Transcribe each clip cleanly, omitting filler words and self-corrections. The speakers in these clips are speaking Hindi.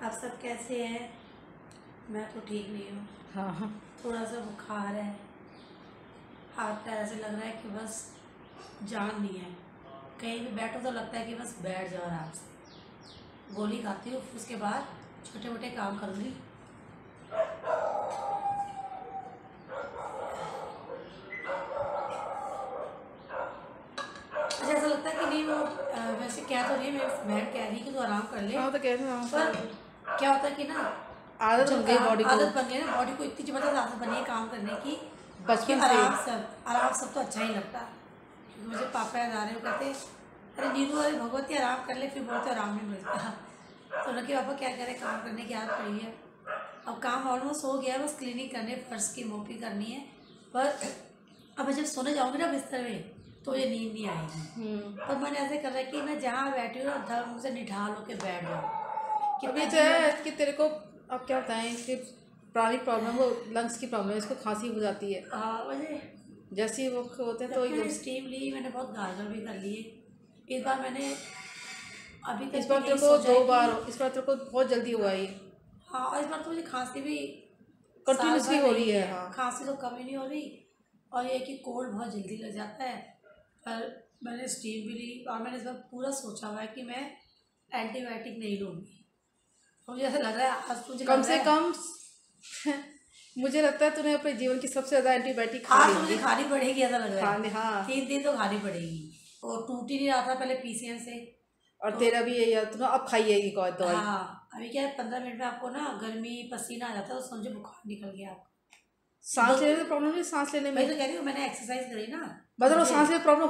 आप सब कैसे हैं? मैं तो ठीक नहीं हूँ। हाँ, थोड़ा सा बुखार है, हाथ पैर ऐसे लग रहा है कि बस जान नहीं है। कहीं भी बैठो तो लगता है कि बस बैठ जाओ आराम से। गोली खाती हूँ, फिर उसके बाद छोटे मोटे काम करूँगी। मुझे ऐसा लगता है कि नहीं, वो वैसे क्या तो नहीं, मेरी बहन कह रही कि तू आराम कर ले। हाँ तो कह रहे हैं पर क्या होता है कि ना, आदत बन गई बॉडी को। आदत बन गई ना, बॉडी को इतनी जबरदस्त आदत बनी है काम करने की। बचपन से आराम सब तो अच्छा ही लगता है। क्योंकि मुझे पापा याद आ रहे हो, कहते अरे नीरू अरे भगवती आराम कर ले, फिर बोलते आराम नहीं मिलता। तो उनके पापा क्या करें, काम करने की आदत पड़ी है। अब काम ऑलमोस्ट हो गया है, बस क्लीनिंग करनी है, फर्श की मोपी करनी है। पर अब मैं जब सोने जाऊँगी ना बिस्तर में तो ये नींद नहीं आएगी। पर मैंने ऐसे कर रहा है कि मैं जहाँ बैठी हूँ ना धर्म से निढाल होकर बैठ जाऊँ। कितने है कि तेरे को अब क्या बताएं, इसकी पुरानी प्रॉब्लम वो लंग्स की प्रॉब्लम है, इसको खांसी हो जाती है। हाँ, मुझे जैसे ही वो होते हैं तो मैंने स्टीम ली, मैंने बहुत गार्गल भी कर लिए। इस बार मैंने अभी तक इस बार तेरे को 2 बार, इस बार तेरे को बहुत जल्दी हुआ ये। हाँ, और इस बार तो मुझे खांसी भी कंटिन्यूसली हो रही है। हाँ, खांसी तो कम ही नहीं हो रही, और ये कि कोल्ड बहुत जल्दी लग जाता है। पर मैंने स्टीम भी ली, और मैंने इस बार पूरा सोचा हुआ है कि मैं एंटीबायोटिक नहीं लूँगी। मुझे ऐसा लग रहा है आज तुझे कम से कम मुझे लगता है तूने अपने जीवन की सबसे ज़्यादा एंटीबायोटिक मुझे खानी पड़ेगी, ऐसा लग रहा है। हाँ, 3 दिन तो खानी पड़ेगी। और टूट ही नहीं रहा था पहले पीसीएम से। और तेरा भी यही है, तू अब खाइएगी कोई दवाई। हाँ, अभी क्या है, 15 मिनट में आपको ना गर्मी पसीना आ जाता है, तो समझो बुखार निकल गया आपको। सांस लेने में प्रॉब्लम नहीं, सांस लेने में मैं तो कह रही हूँ, मैंने एक्सरसाइज करी ना, मतलब सांस में प्रॉब्लम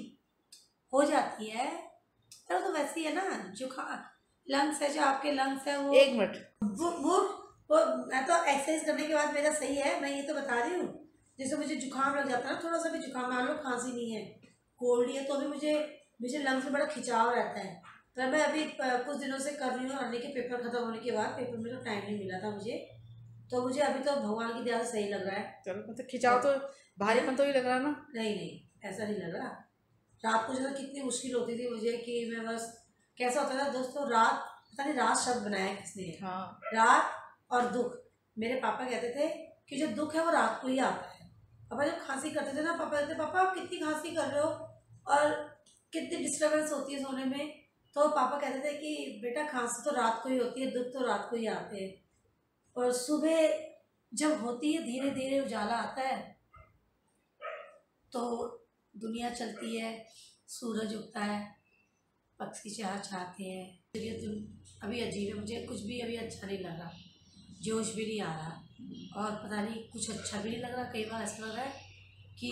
हो जाती है। पर तो वैसे ही है ना, जुकाम लंग्स है, जो आपके लंग्स है वो 1 मिनट वो मैं तो एक्सरसाइज करने के बाद मेरा सही है, मैं ये तो बता रही हूँ। जैसे मुझे जुकाम लग जाता है ना, थोड़ा सा भी जुकाम, मान लो खांसी नहीं है, कोल्ड नहीं है, तो अभी मुझे लंग्स में बड़ा खिंचाव रहता है। तो मैं अभी कुछ दिनों से कर रही हूँ, अर्नी के पेपर खत्म होने के बाद, पेपर में तो टाइम नहीं मिला था मुझे, तो मुझे अभी तो भगवान की दया से सही लग रहा है। चलो, मतलब खिंचाव तो भारीपन तो ही लग रहा ना? नहीं, ऐसा नहीं लग रहा। रात को जो कितनी मुश्किल होती थी मुझे कि मैं बस, कैसा होता था दोस्तों, रात, पता नहीं रात शब्द बनाया किसने। हाँ, रात और दुख। मेरे पापा कहते थे कि जो दुख है वो रात को ही आता है। पापा जब खांसी करते थे ना, पापा कहते, पापा आप कितनी खांसी कर रहे हो और कितनी डिस्टर्बेंस होती है सोने में। तो पापा कहते थे कि बेटा खांसी तो रात को ही होती है, दुख तो रात को ही आते हैं। और सुबह जब होती है, धीरे धीरे उजाला आता है, तो दुनिया चलती है, सूरज उगता है, पक्षी चहचहाते हैं। अभी अजीब है, मुझे कुछ भी अभी अच्छा नहीं लग रहा, जोश भी नहीं आ रहा, और पता नहीं कुछ अच्छा भी नहीं लग रहा। कई बार ऐसा लग रहा है कि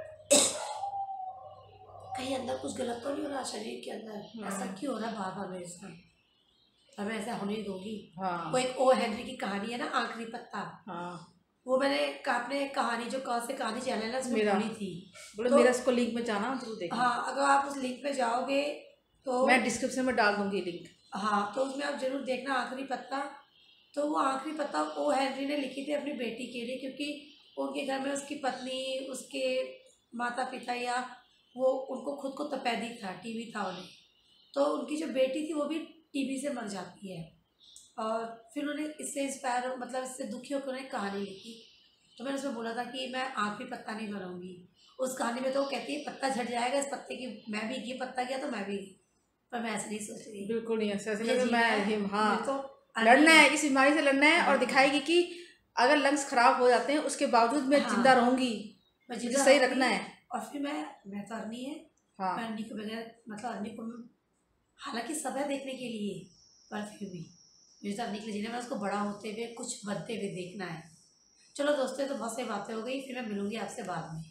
कहीं अंदर कुछ गलत तो नहीं हो रहा शरीर के अंदर। ऐसा क्यों हो रहा है बार बार मेरे साथ? अब ऐसा होने दूंगी। हाँ। वो एक ओ हेनरी की कहानी है ना, आखिरी पत्ता। हाँ, वो मैंने अपने कहानी, जो कौन से कहानी चैनल है उसमें पढ़ी थी। बोले तो मेरा इसको लिंक में जाना जरूर देखना। हाँ, अगर आप उस लिंक पे जाओगे तो मैं डिस्क्रिप्शन में डाल दूंगी लिंक। हाँ, तो उसमें आप जरूर देखना आखिरी पत्ता। तो वो आखिरी पत्ता ओ हेनरी ने लिखी थी अपनी बेटी के लिए, क्योंकि उनके घर में उसकी पत्नी, उसके माता पिता, या वो उनको खुद को तपेदिक था, टीबी था उन्हें। तो उनकी जो बेटी थी वो भी टीबी से मर जाती है, और फिर उन्हें इससे इंस्पायर, मतलब इससे दुखी होकर उन्हें कहानी लिखी। तो मैंने उसमें बोला था कि मैं आखिरी पत्ता नहीं बनाऊंगी। उस कहानी में तो वो कहती है पत्ता झड़ जाएगा इस पत्ते की, मैं भी, ये पत्ता गया तो मैं भी, पर मैं ऐसे नहीं सोच रही। बिल्कुल नहीं ऐसे मैं, हाँ, तो लड़ना है, इस बीमारी से लड़ना है, और दिखाएगी कि अगर लंग्स खराब हो जाते हैं उसके बावजूद मैं जिंदा रहूंगी, मुझे सही रखना है। और फिर मैं तो अर्नी है। हाँ, मैं अर्नी के बगैर, मतलब अर्नी को हालांकि सब है देखने के लिए, पर फिर भी मुझे तो अर्नी के लिए जीना, मैं उसको बड़ा होते हुए, कुछ बनते हुए देखना है। चलो दोस्तों, तो बहुत सारी बातें हो गई, फिर मैं मिलूंगी आपसे बाद में।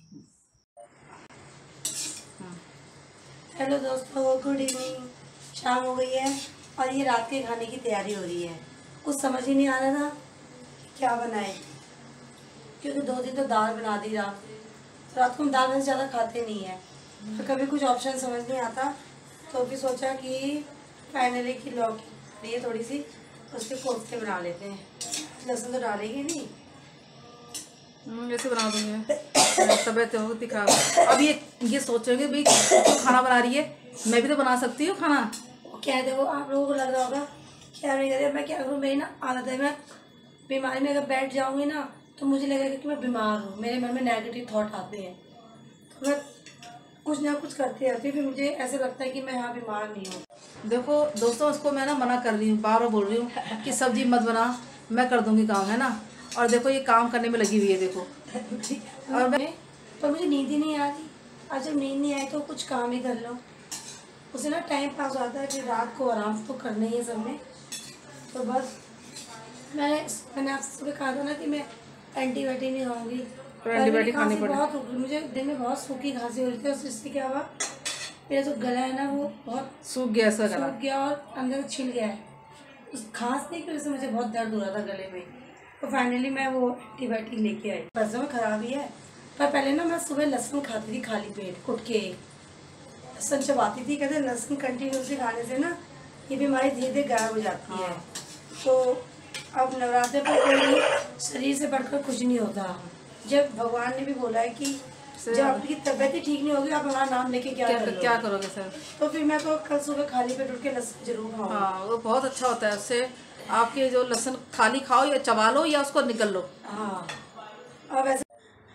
हेलो दोस्तों, गुड इवनिंग। शाम हो गई है और ये रात के खाने की तैयारी हो रही है। कुछ समझ ही नहीं आ रहा था क्या बनाए, क्योंकि 2 दिन तो दाल बना दी रात को हम दाल से ज़्यादा खाते नहीं हैं, तो कभी कुछ ऑप्शन समझ नहीं आता। तो भी सोचा कि फाइनली कि लौकी ये थोड़ी सी, उसके कोफ्ते बना लेते हैं। लहसुन तो डालेंगे नहीं, ऐसे बना दूंगी। तबीयत हो दिखा। अब ये सोचोगे भाई क्यों खाना बना रही है, मैं भी तो बना सकती हूँ खाना। क्या देखो, आप लोगों को लग रहा होगा क्या नहीं करे, मैं क्या करूँ, मेरी ना आदत है, मैं बीमारी में अगर बैठ जाऊँगी ना तो मुझे लगेगा कि मैं बीमार हूँ, मेरे मन में नेगेटिव थॉट आते हैं, तो मैं कुछ ना कुछ करती रहती हूँ, फिर मुझे ऐसे लगता है कि मैं यहाँ बीमार नहीं हूँ। देखो दोस्तों, उसको मैं ना मना कर रही हूँ, बार बार बोल रही हूँ कि सब्जी मत बना, मैं कर दूँगी काम, है ना। और देखो ये काम करने में लगी हुई है, देखो। और मैं पर मुझे नींद ही नहीं आ रही। आज जब नींद नहीं आई तो कुछ काम ही कर लो, उसे ना टाइम पास होता है, फिर रात को आराम तो करना ही है सब में। तो बस मैंने आपसे सुबह कहा था ना कि मैं एंटीबायोटिक नहीं खाऊंगी, एंटीबायोटिक खानी पड़े। बहुत हो गई मुझे, दिन में बहुत सूखी खांसी हो रही थी, और इससे क्या हुआ, मेरा जो गला है ना वो बहुत सूख गया, ऐसा गला सूख गया और अंदर छिल गया है। उस खांसने की वजह से मुझे बहुत दर्द हो रहा था गले में, तो फाइनली मैं वो एंटीबायोटिक लेके आई। वैसे में ख़राब ही है, पर पहले ना मैं सुबह लहसुन खाती थी खाली पेट, उठ के लहसुन चबाती थी, कहते लहसुन कंटिन्यूसली खाने से ना ये बीमारी धीरे धीरे गायब हो जाती है। तो अब नवरात्रे पर कोई शरीर से बढ़कर कुछ नहीं होता, जब भगवान ने भी बोला है कि जब आपकी तबीयत ही ठीक नहीं होगी आप हमारा नाम लेके क्या करोगे सर। तो फिर मैं तो कल सुबह खाली पेट उठ के लहसुन जरूर खाऊंगी। हाँ वो बहुत अच्छा होता है, उससे आपके जो लहसुन खाली खाओ या चबा लो या उसको निकल लो। हाँ अब ऐसे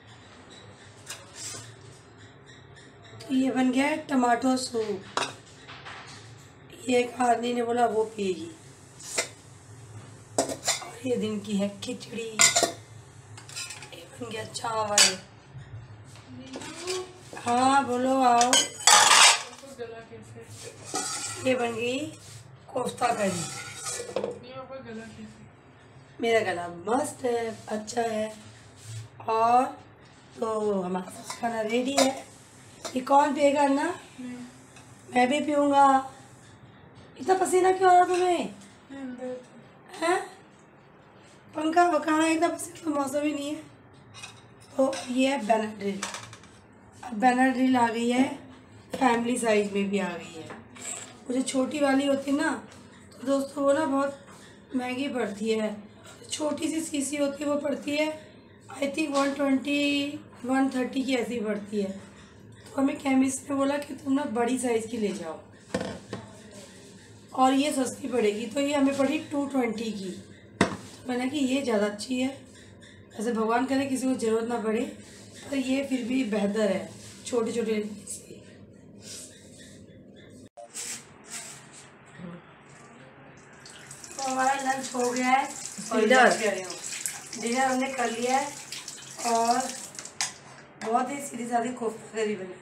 ये बन गया है टमाटो सूप, ये एक आदमी ने बोला वो पिएगी, और ये दिन की है खिचड़ी, ये बन गया चावल। हाँ बोलो आओ, ये बन गई कोफ्ता करी। मेरा गला मस्त है, अच्छा है, और तो हमारा खाना रेडी है। ये कौन पिएगा ना? मैं भी पीऊँगा। इतना पसीना क्यों आ रहा तुम्हें? हैं? पंखा कहाँ है? इतना पसीना तो मौसम ही नहीं है। तो ये है बेनाड्रिल। अब बेनाड्रिल आ गई है, फैमिली साइज में भी आ गई है। वो जो छोटी वाली होती है ना, तो दोस्तों वो ना बहुत महंगी पड़ती है। छोटी सी शीशी होती है वो पड़ती है आई थिंक 120-130 की ऐसी पड़ती है। तो हमें केमिस्ट ने बोला कि तुम ना बड़ी साइज़ की ले जाओ और ये सस्ती पड़ेगी, तो ये हमें पड़ी 220 की। तो मैंने कि ये ज़्यादा अच्छी है, ऐसे भगवान करे किसी को ज़रूरत ना पड़े, तो ये फिर भी बेहतर है छोटे छोटे से। तो हमारा लंच हो गया है और डिनर हमने कर लिया है, और बहुत ही सीधी सादी कोफ्ता करी बनी।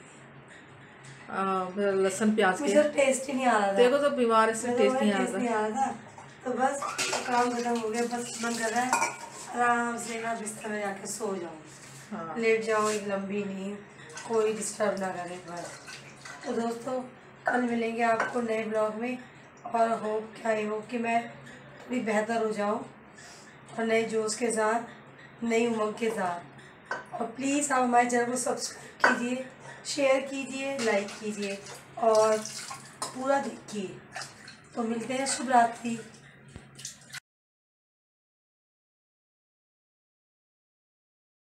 लहसुन प्याज मुझे टेस्ट ही नहीं आ रहा था, देखो तो बीमार से टेस्ट नहीं आ रहा था। तो बस काम खत्म हो गया, बस मन कर रहा है आराम से ना बिस्तर में जाके सो जाऊँ। हाँ। लेट जाऊँ, एक लंबी नींद, कोई डिस्टर्ब ना करे बस। तो दोस्तों कल मिलेंगे आपको नए ब्लॉग में, और होप कि मैं थोड़ी बेहतर हो जाऊँ और नए जोश के साथ, नई उमंग के साथ। और प्लीज़ आप हमारे चैनल को सब्सक्राइब कीजिए, शेयर कीजिए, लाइक कीजिए और पूरा देखिए। तो मिलते हैं, शुभ रात्रि।